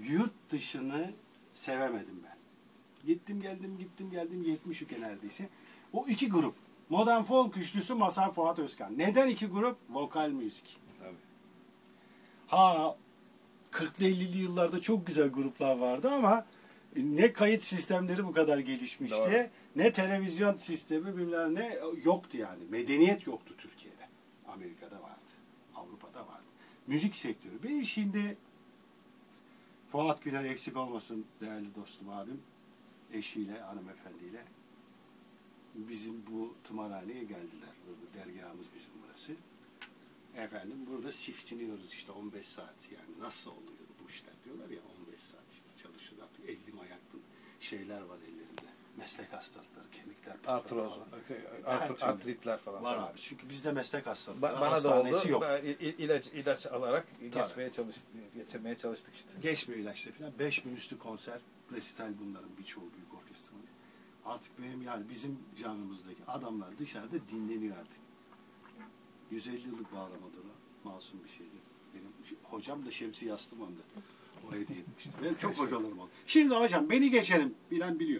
yurt dışını sevemedim ben. Gittim geldim 70 ülke neredeyse. O iki grup. Modern folk üçlüsü Mazhar Fuat Özkan. Neden iki grup? Vokal müzik. Tabii. Ha 40'lı 50'li yıllarda çok güzel gruplar vardı ama ne kayıt sistemleri bu kadar gelişmişti. Doğru. Ne televizyon sistemi bilmem ne yoktu yani. Medeniyet yoktu Türkiye'de. Amerika'da vardı. Avrupa'da vardı. Müzik sektörü. Benim şimdi Fuat Güner eksik olmasın değerli dostum abim. Eşiyle, hanımefendiyle bizim bu tımarhaneye geldiler. Burada dergahımız bizim burası. Efendim burada siftiniyoruz işte 15 saat yani nasıl oluyor bu işler diyorlar ya 15 saat işte çalışıyor artık elim ayaklı şeyler var ellerinde. Meslek hastalıkları, kemikler, Artroz, artritler falan var var. abi. Çünkü bizde meslek hastalıkları Bana da oldu. yok. İlaç alarak geçirmeye çalıştık işte. Geçmiyor ilaçla falan. 5000 üstü konser, resital bunların birçoğu büyük orkestralar. Artık benim yani bizim canımızdaki adamlar dışarıda dinleniyor artık. 150 yıllık bağlamadır o. Masum bir şeydi. Benim hocam da Şemsi Yastıman'dı. O hediye etmişti. Benim çok hocalarım oldu. Şimdi hocam beni geçelim. Bilen biliyor.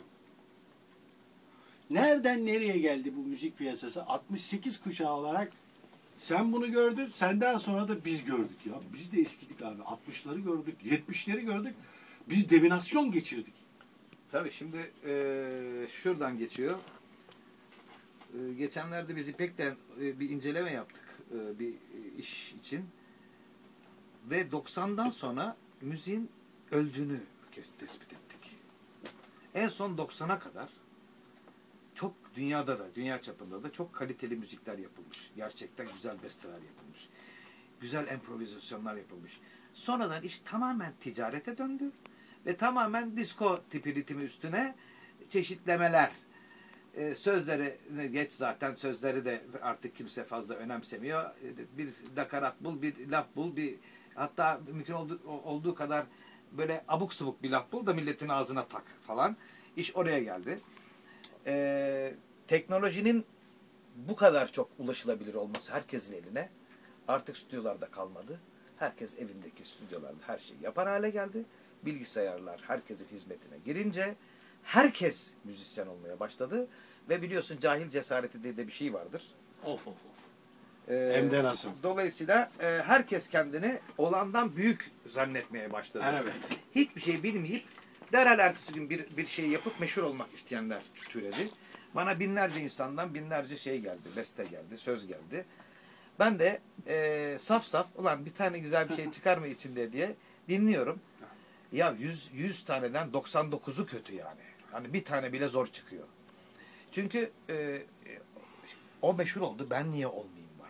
Nereden nereye geldi bu müzik piyasası? 68 kuşağı olarak sen bunu gördün. Senden sonra da biz gördük ya. Biz de eskidik abi. 60'ları gördük. 70'leri gördük. Biz devinasyon geçirdik. Tabii şimdi şuradan geçiyor. Geçenlerde biz İpek'ten bir inceleme yaptık bir iş için. Ve 90'dan sonra müziğin öldüğünü tespit ettik. En son 90'a kadar çok dünyada da, dünya çapında da çok kaliteli müzikler yapılmış. Gerçekten güzel besteler yapılmış. Güzel improvizasyonlar yapılmış. Sonradan iş tamamen ticarete döndü. Ve tamamen disco tipi ritmi üstüne çeşitlemeler. Sözleri geç zaten sözleri de artık kimse fazla önemsemiyor. Bir nakarat bul, bir laf bul, bir hatta mümkün olduğu kadar böyle abuk subuk bir laf bul da milletin ağzına tak falan. İş oraya geldi. Teknolojinin bu kadar çok ulaşılabilir olması herkesin eline artık stüdyolarda kalmadı. Herkes evindeki stüdyolarda her şeyi yapar hale geldi. Bilgisayarlar herkesin hizmetine girince herkes müzisyen olmaya başladı. Ve biliyorsun cahil cesareti diye de bir şey vardır. Of. Hem de nasıl? Dolayısıyla herkes kendini olandan büyük zannetmeye başladı. Evet. Hiçbir şey bilmeyip derhal ertesi gün bir şey yapıp meşhur olmak isteyenler türedi. Bana binlerce insandan binlerce şey geldi. Beste geldi, söz geldi. Ben de saf ulan bir tane güzel bir şey çıkar mı içinde diye dinliyorum. Ya 100 taneden 99'u kötü yani. Hani bir tane bile zor çıkıyor. Çünkü o meşhur oldu. Ben niye olmayayım var.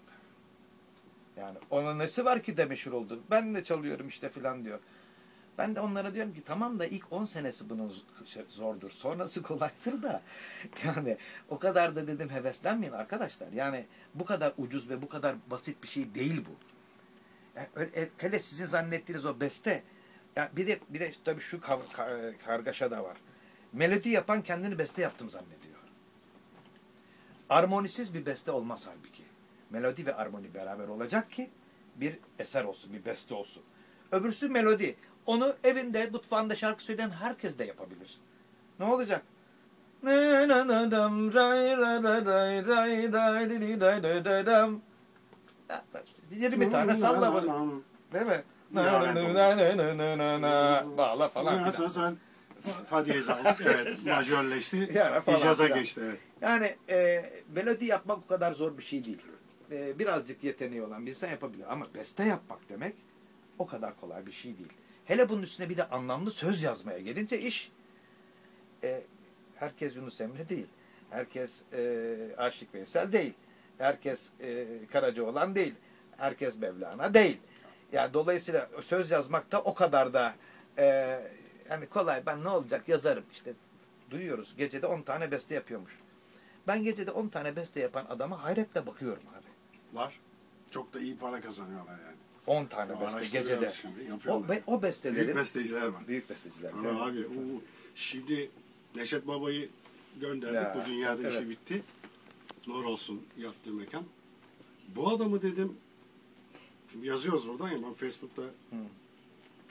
Yani onun nesi var ki de meşhur oldu. Ben de çalıyorum işte filan diyor. Ben de onlara diyorum ki tamam da ilk 10 senesi bunun zordur. Sonrası kolaydır da. Yani o kadar da dedim heveslenmeyin arkadaşlar. Yani bu kadar ucuz ve bu kadar basit bir şey değil bu. Yani hele sizin zannettiğiniz o beste. Yani bir de tabii şu kargaşa da var. Melodi yapan kendini beste yaptım zannediyor. Armonisiz bir beste olmaz halbuki. Melodi ve armoni beraber olacak ki bir eser olsun, bir beste olsun. Öbürsü melodi. Onu evinde, mutfağında şarkı söyleyen herkes de yapabilir. Ne olacak? 20 tane salla bunu. Değil mi? Bağla falan filan. Fa diyez aldık. Evet. Majörleşti. İcaza geçti. Evet. Yani melodi yapmak o kadar zor bir şey değil. Birazcık yeteneği olan bir insan yapabilir. Ama beste yapmak demek o kadar kolay bir şey değil. Hele bunun üstüne bir de anlamlı söz yazmaya gelince iş herkes Yunus Emre değil. Herkes Aşık Veysel değil. Herkes Karacaoğlan değil. Herkes Mevlana değil. Yani dolayısıyla söz yazmak da o kadar da yani kolay. Ben ne olacak yazarım işte. Duyuyoruz. Gecede 10 tane beste yapıyormuş. Ben gecede 10 tane beste yapan adama hayretle bakıyorum abi. Var. Çok da iyi para kazanıyorlar yani. 10 tane beste gecede. O bestelerin... Büyük besteciler var. Büyük besteciler. Ama abi şimdi Neşet Baba'yı gönderdik. Ya, bu dünyada işi bitti. Nur olsun yaptığı mekan. Bu adamı dedim, şimdi yazıyoruz buradan ya ben Facebook'ta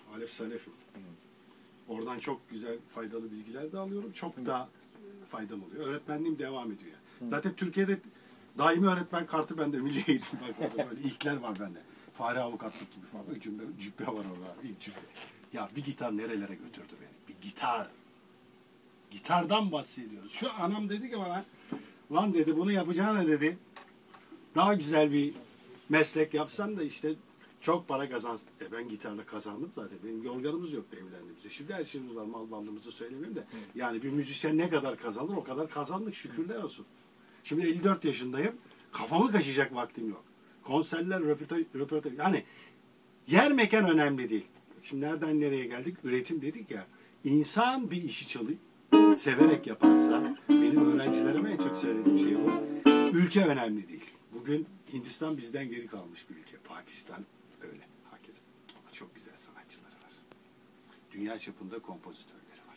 Alef Salef'im. Oradan çok güzel faydalı bilgiler de alıyorum. Çok da faydam oluyor. Öğretmenliğim devam ediyor. Zaten Türkiye'de daimi öğretmen kartı bende. Milli Eğitim bak orada böyle ilkler var bende. Fare avukatlık gibi falan. Bir cübbe var orada. İlk cübbe. Ya bir gitar nerelere götürdü beni? Bir gitar. Gitardan bahsediyoruz. Şu anam dedi ki bana, lan dedi bunu yapacağına dedi daha güzel bir meslek yapsan da işte çok para kazansın. Ben gitarla kazandım zaten. Benim yorganımız yoktu evlendiğimizde. Şimdi her şeyimiz var. Mal varlığımızı söylemeyeyim de. Yani bir müzisyen ne kadar kazanır o kadar kazandık. Şükürler olsun. Şimdi 54 yaşındayım. Kafamı kaşıyacak vaktim yok. Konserler, röportaj. Yani yer mekan önemli değil. Şimdi nereden nereye geldik? Üretim dedik ya. İnsan bir işi severek yaparsa, benim öğrencilerime en çok söylediğim şey bu. Ülke önemli değil. Bugün Hindistan bizden geri kalmış bir ülke. Pakistan öyle. Herkes. Ama çok güzel sanatçıları var. Dünya çapında kompozitörleri var.